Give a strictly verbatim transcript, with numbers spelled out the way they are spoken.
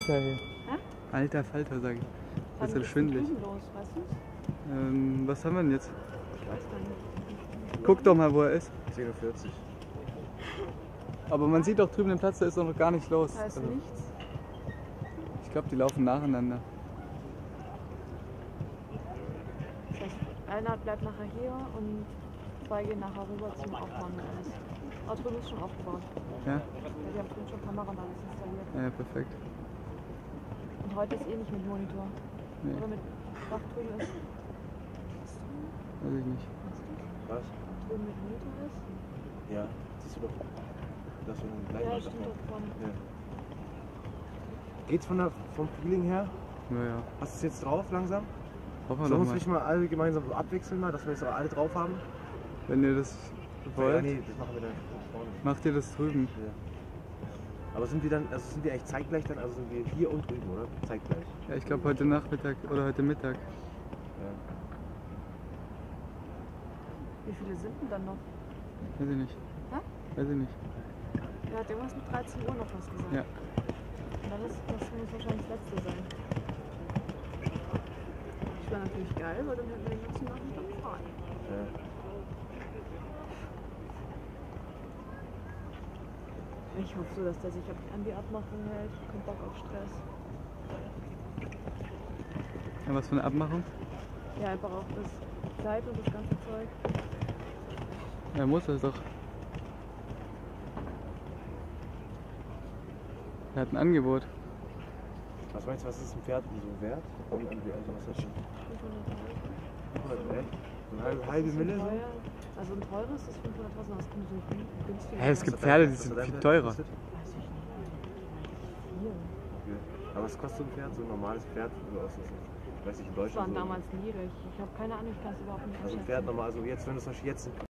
Hä? Alter Falter, sag ich. Das ist Was ja schwindelig. ist los, weißt du's? Ähm, was haben wir denn jetzt? Ich weiß gar nicht. Guck doch mal, wo er ist. zehn Uhr vierzig. Aber man sieht doch drüben den Platz, da ist doch noch gar nichts los. Da ist Also, nichts. ich glaube, die laufen nacheinander. Das heißt, einer bleibt nachher hier und zwei gehen nachher rüber zum Aufbauen und alles. Aber drüben ist schon aufgebaut. Ja? Ja, die haben drüben schon Kamera und alles installiert. Ja, perfekt. Und heute ist eh nicht mit Monitor. Nee, Oder mit was drüben ist. weiß ich nicht. Was? Drüben mit Monitor ist. Ja, siehst du doch. Das ist ein Ja, Gleich stimmt dort vorne. Ja. Geht's von der, vom Feeling her? Naja, Hast du es jetzt drauf langsam? hoffen wir Sollen wir doch uns mal. nicht mal alle gemeinsam so abwechseln, mal, dass wir jetzt auch alle drauf haben? Wenn ihr das Ja, wollt, nee, das machen wir dann vorne. macht ihr das drüben. Ja. Aber sind wir dann, also sind wir eigentlich zeitgleich dann, also sind wir hier und drüben, oder? Zeitgleich. Ja, ich glaube heute Nachmittag oder heute Mittag. Ja. Wie viele sind denn dann noch? Weiß ich nicht. Hä? Weiß ich nicht. Er hat irgendwas mit dreizehn Uhr noch was gesagt. Ja. Und dann ist, das muss wahrscheinlich das letzte sein. Das wäre natürlich geil, weil dann hätten wir den ganzen Nachmittag frei. Ja. Ich hoffe so, dass der sich an die Abmachung hält. Kein Bock auf Stress. Ja, was für eine Abmachung? Ja, einfach auch das Kleid und das ganze Zeug. Ja, muss das doch. Er hat ein Angebot. Was meinst du, was ist ein Pferd so wert? Und also was ist das? fünfhunderttausend? So eine halbe, halbe Mille? So? Teuer. Also ein teures ist fünfhunderttausend, das kommt so günstig. Hä, es gibt Pferde, die sind viel teurer. Weiß ich nicht. Hier. Okay. Aber was kostet so ein Pferd? So ein normales Pferd? So aus, ich weiß nicht, in Das Deutschland. waren So. damals niedrig. Ich habe keine Ahnung, ich kann es überhaupt nicht Also ein einschätzen. Pferd normal, also jetzt, wenn du zum Beispiel jetzt